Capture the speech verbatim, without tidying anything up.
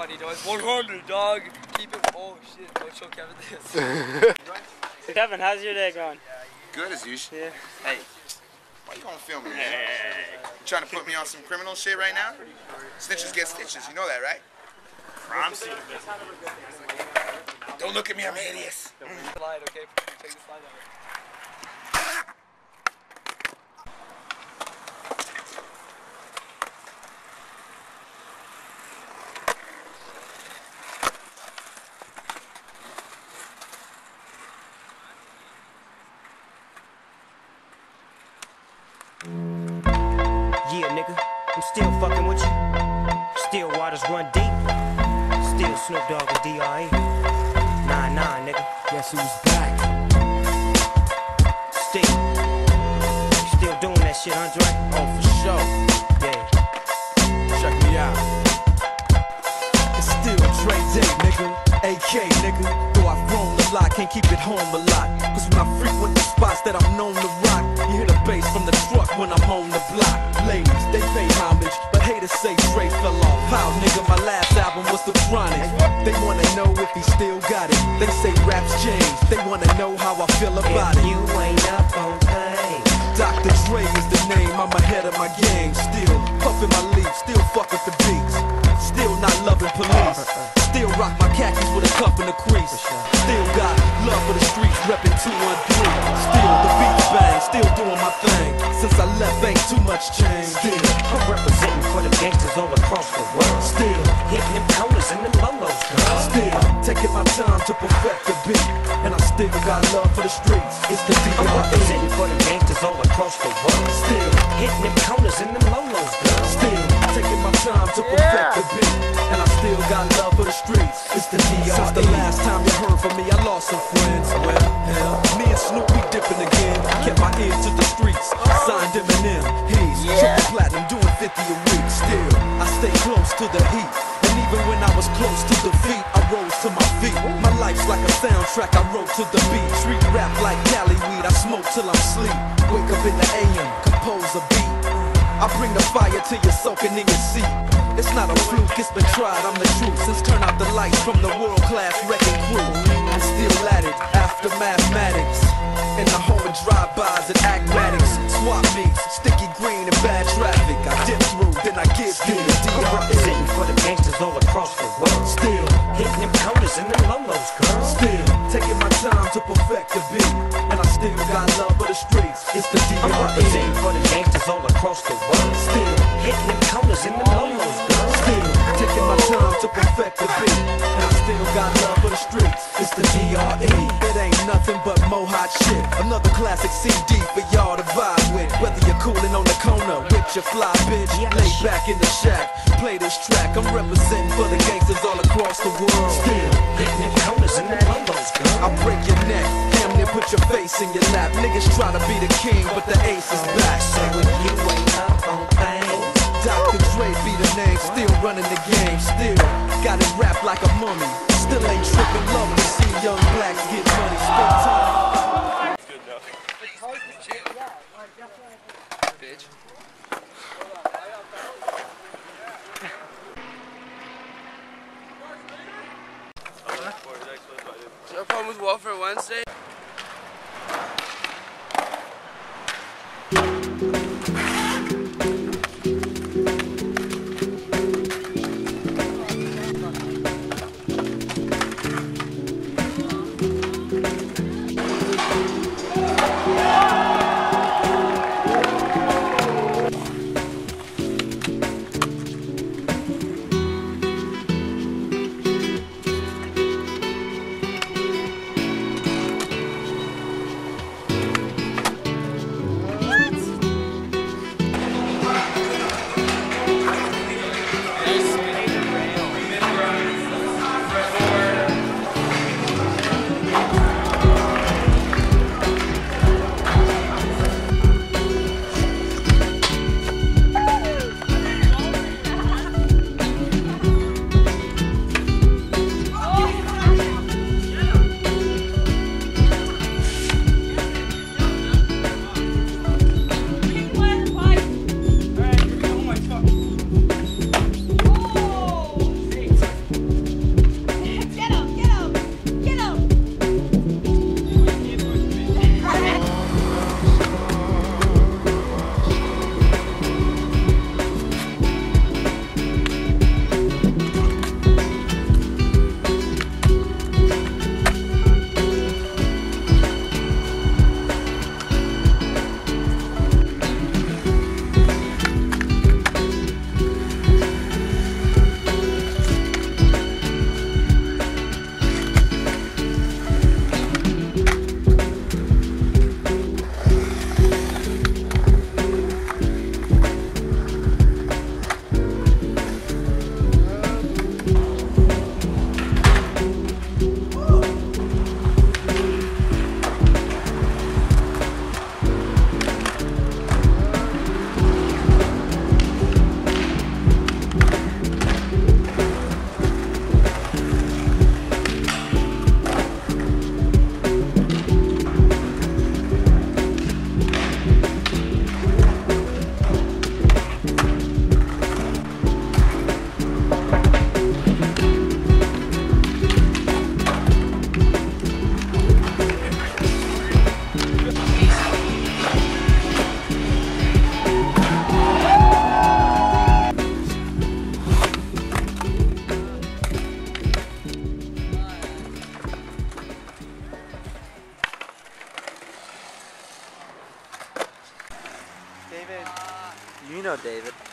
funny, dog. one hundred, dog. Keep it. Oh, shit. Don't show Kevin this. Kevin, how's your day going? Good as usual. Yeah. Hey, why you gonna film me, man? You trying to put me on some criminal shit right now? Snitches get stitches, you know that, right? Crime scene. Don't look at me, I'm hideous. Slide, okay? Take the slide out. Yeah, nigga, I'm still fucking with you. Still waters run deep. Still Snoop Dogg and D R E. Nah, nah, nigga. Guess who's back? Still. Still doing that shit, Andre? Oh, for sure. Yeah. Check me out. It's still Dre Day, nigga. A K, nigga. Though I've grown a lot, can't keep it home a lot. Cause when I frequent the spots that I'm known to rock, you hear the bass from the truck when I'm on the block. Ladies, they pay homage, but haters say Dre fell off. How, nigga, my last album was The Chronic. They wanna know if he still got it. They say raps change, they wanna know how I feel about if it. you ain't up on pain, Doctor Dre is the name, I'm ahead of my game. Still puffin' my leaf, still fuck with the beats. Still not loving police. Still rock my khakis with a cup in the crease. Still got love for the streets, reppin' two one three. Still the beats bang, still doing my thing. Since I left, ain't too much change. still, I'm representing for the gangsters all across the world. Still, Hitting them corners and them lolos, girl. still taking my time to perfect the beat. And I still got love for the streets. It's the I'm D R E. representing for the gangsters all across the world. Still, Hitting them corners and them lolos, girl. still taking my time to perfect the beat. And I still got love for the streets. It's the D R E. Since the last time you heard from me, I lost some friends. Well, hell, me and Snoop, we dipping again. Kept my ear to the streets. Signed Eminem, he's triple platinum, doing fifty a week. Still, I stay close to the heat. And even when I was close to defeat, I rose to my feet. My life's like a soundtrack, I wrote to the beat. Street rap like Cali weed, I smoke till I'm sleep. Wake up in the A M, compose a beat. I bring the fire till you're soaking in your seat. It's not a fluke, it's been tried, I'm the truth. Since turn out the lights from the world-class wrecking crew, I'm still at it, after mathematics. In the home of drive-bys and acmatics. Swap meets, sticky green and bad traffic. I dip through, then I give you the D I'm R E. representing for the gangsters all across the world. Still, Hitting them corners and them lolos, girl. still taking my time to perfect the beat. And I still got love for the streets. It's the D I'm R E. representing for the gangsters all across the world. Still, Hitting them corners and them lolos, girl. still taking my time to perfect the beat. And I still got love for the streets. It's the D R E. It ain't nothing but mo hot shit. Another classic C D for y'all to vibe with. Whether you're coolin' on the corner with your fly bitch, lay back in the shack, play this track. I'm representing for the gangsters all across the world. Still, Hitting them corners and them lolos, girl. I'll break your neck, damn near put your face in your lap. Niggas try to be the king, but the ace is back. So if you ain't up on things, Doctor Dre be the name, still running the game, still got it wrapped like a mummy. Still ain't tripping, love to see young blacks get money, spend time. Good enough. Bitch. No problem with Welfare Wednesday. up, David?